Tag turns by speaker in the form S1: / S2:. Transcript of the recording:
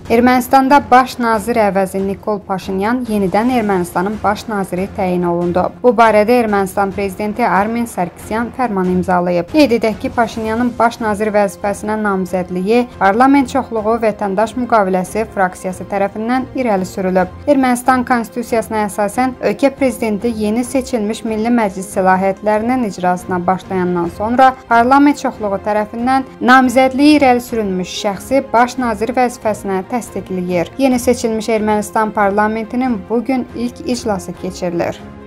S1: Ermənistanda baş nazir əvəzi Nikol Paşinyan yenidən Ermənistanın baş naziri təyin olundu. Bu barədə Ermənistan prezidenti Armen Sarkisyan fərman imzalayıb. Qeyd edək ki, Paşinyanın baş nazir vəzifəsinə namizədliyi parlament çoxluğu vətəndaş müqaviləsi fraksiyası tərəfindən irəli sürülüb. Ermənistan konstitusiyasına əsasən ölkə prezidenti yeni seçilmiş Milli Məclis səlahiyyətlərinin icrasına başlayandan sonra parlament çoxluğu tərəfindən namizədliyi irəli sürülmüş şəxsi baş nazir vəzifəsinə təsdiqləyir. Yeni seçilmiş Ermənistan parlamentinin bugün ilk iclası keçirilir.